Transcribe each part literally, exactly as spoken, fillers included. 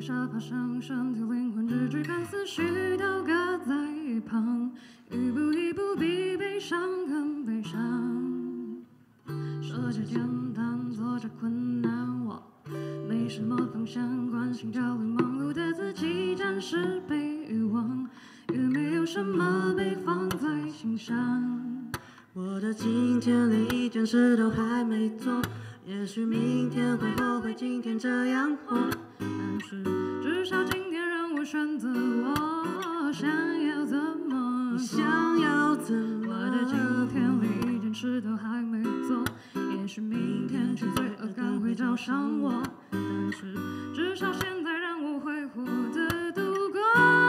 沙发上，身体灵魂只具看思绪都搁在一旁，一步一步比悲伤更悲伤。说着简单，做着困难，我没什么方向，关心焦虑忙碌的自己，暂时被遗忘，也没有什么被放在心上。 我的今天连一件事都还没做，也许明天会后悔今天这样活， 但是至少今天让我选择我想要怎么你做。 想要怎么我的今天连一件事都还没做，也许明天去罪恶感会找上我，但是至少现在让我会活得度过。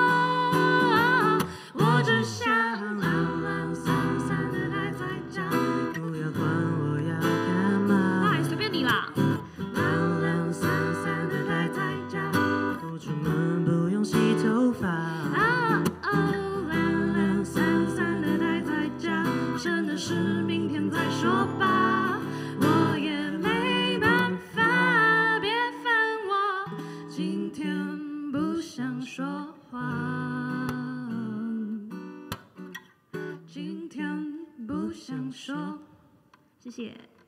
我只想懒懒散散的待在家， 不要管我要干嘛。 哎，随便你啦。 懒懒散散的待在家，不出门不用洗头发。 啊哦，懒懒散散的待在家，真的是明天再说吧。我也没办法，别烦我，今天不想说话，今天不想说。谢谢。